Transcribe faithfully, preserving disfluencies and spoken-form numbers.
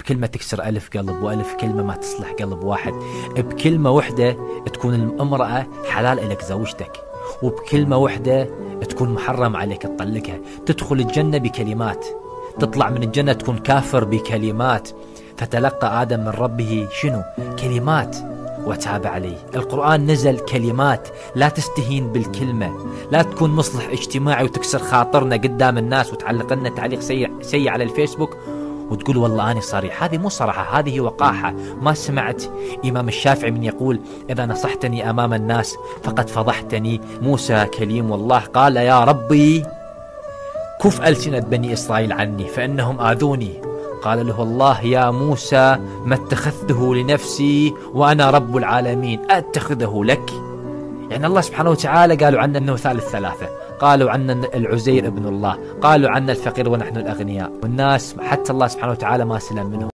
بكلمة تكسر ألف قلب، وألف كلمة ما تصلح قلب واحد. بكلمة وحدة تكون الامرأة حلال إلك زوجتك، وبكلمة وحدة تكون محرم عليك تطلقها. تدخل الجنة بكلمات، تطلع من الجنة تكون كافر بكلمات. فتلقى آدم من ربه شنو؟ كلمات وتاب عليه. القرآن نزل كلمات. لا تستهين بالكلمة، لا تكون مصلح اجتماعي وتكسر خاطرنا قدام الناس وتعلق لنا تعليق سيء سيء على الفيسبوك وتقول والله أنا صريح. هذه مو صراحة، هذه وقاحة. ما سمعت إمام الشافعي من يقول إذا نصحتني أمام الناس فقد فضحتني؟ موسى كليم والله قال يا ربي كف ألسنة بني إسرائيل عني فإنهم آذوني. قال له الله يا موسى ما اتخذته لنفسي وأنا رب العالمين أتخذه لك. يعني الله سبحانه وتعالى قالوا عنا أنه ثالث ثلاثة، قالوا عنا العزير ابن الله، قالوا عنا الفقير ونحن الأغنياء، والناس حتى الله سبحانه وتعالى ما سلم منهم.